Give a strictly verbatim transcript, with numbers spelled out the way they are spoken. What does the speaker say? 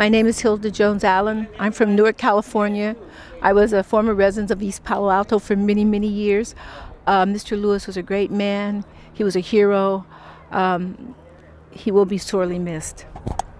My name is Hilda Jones Allen. I'm from Newark, California. I was a former resident of East Palo Alto for many, many years. Uh, Mister Lewis was a great man. He was a hero. Um, he will be sorely missed.